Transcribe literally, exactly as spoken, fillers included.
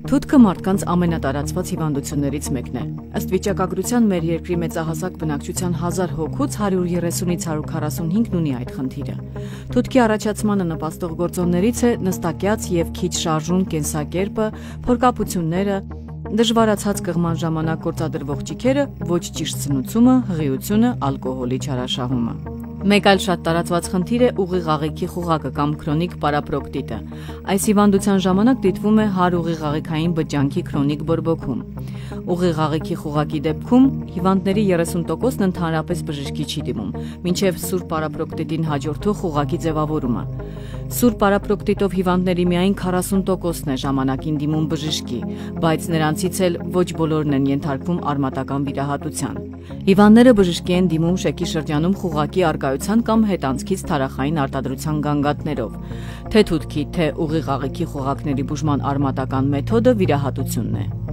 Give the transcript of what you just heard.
Թութքը մարդկանց ամենատարածված հիվանդություններից մեկն է։ Ըստ վիճակագրության մեր երկրի մեծահասակ բնակչության հազար հոգուց հարյուր երեսունից հարյուր քառասունհինգն ունի այդ խնդիրը։ Թութքի առաջացմանը նպաստող գործոններից է նստակյաց եւ քիչ շարժուն կենսակերպը, փորկապությունները, դժվարացած կղման ժամանակ գործադրվող ճիքերը, ոչ ճիշտ սնուցումը, հղիությունը, ալկոհոլի չարաշահումը։ Մեկ այլ շատ տարածված խնդիր է ուղիղ աղիքի խուղակը կամ քրոնիկ պարապրոկտիտը։ Այս հիվանդության ժամանակ դիտվում է հարուղիղ աղիքային բջջանքի քրոնիկ բորբոքում։ Ուղիղ աղիքի խուղակի դեպքում հիվանդների երեսուն տոկոսն ընդհանրապես բժշկի չի դիմում, մինչև սուր պարապրոկտիտին հաջորդող խուղակի ձևավորումը։ Սուր պարապրոկտիտով հիվանդների միայն քառասուն տոկոսն է ժամանակին դիմում բժշկի, բայց նրանցից էլ ոչ բոլորն են ենթարկվում արմատական վիրահատության։ Հիվանդները բժշկի են դիմում շեքի շրջանում խուղակի արկայության կամ հետանցքից թարախային արտադրության գանգատներով։ Թե թութքի, թե ուղիղ աղիքի խուղակների բուժման արմատական մեթոդը վիրահատությունն է։